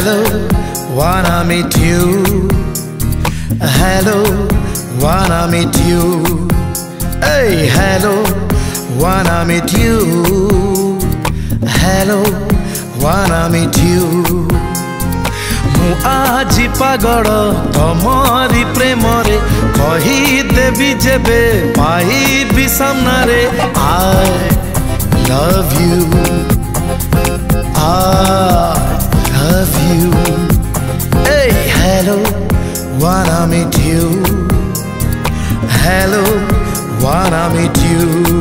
Hello, wanna meet you. Hello, wanna meet you. Hey, hello, wanna meet you. Hello, wanna meet you. मु आजी पागल तमरी प्रेम रे कही देवी जेबे पाइबी सामना रे I love you, I love you. Hey, hello, wanna meet you. Hello, wanna meet you.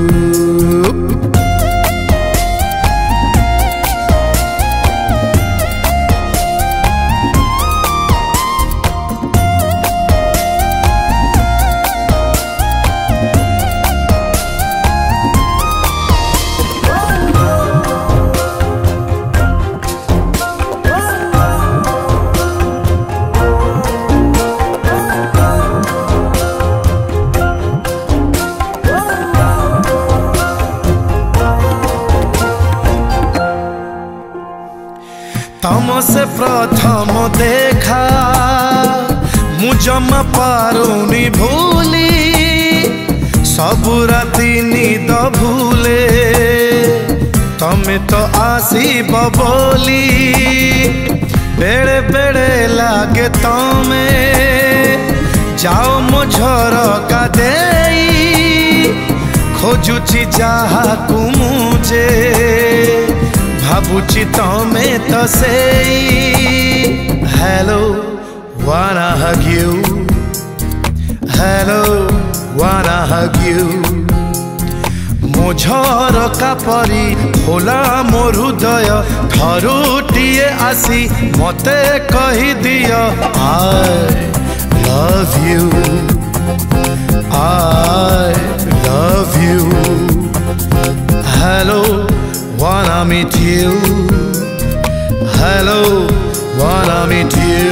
तम से प्रथम देखा मु जमा पारुनी भूली सब राति नींद भूले तमे तो आसीब बोली बेड़े बेड़े लागे तमे जाओ मो झरका देई खोजुची जहा कु मुझे भाबुची तमे तो सेई Hello, wanna hug you. Hello, wanna hug you. मो झरका परी खोला मो हृदय ठरुटिए आसी मते कही दिया I love you, I love you. Hello, wanna meet you. Hello, wanna meet you.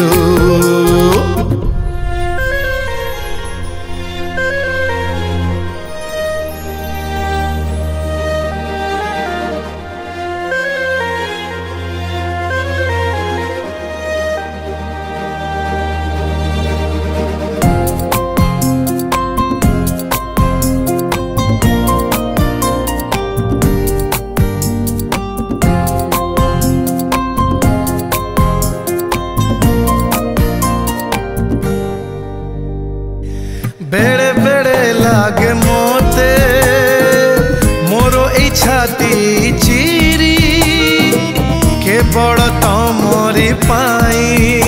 बेड़े बेड़े लागे मोते मोरो ई छाती चिरी के बड़ तमरी पाई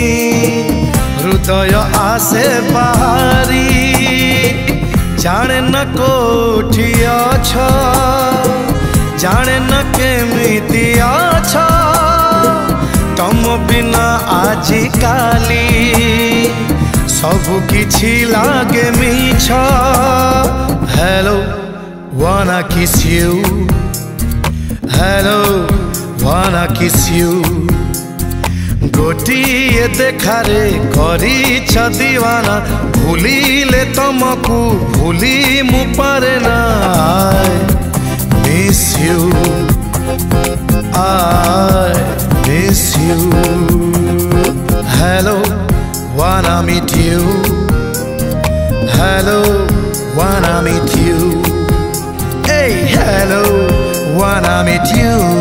हृदय आसे बाहरी जाने न कोठी अछ जाने न केमिति अछ तम बिना आजी काली सब किछि लागे मीछा Hello, wanna kiss you. Hello, wanna kiss you. गोटिए देखारे करी छ दीवाना भूलिले तमकु भूली मु पारे ना I miss you, I miss you. Hello, wanna meet you. Hello, wanna meet you. Hey, hello, wanna meet you.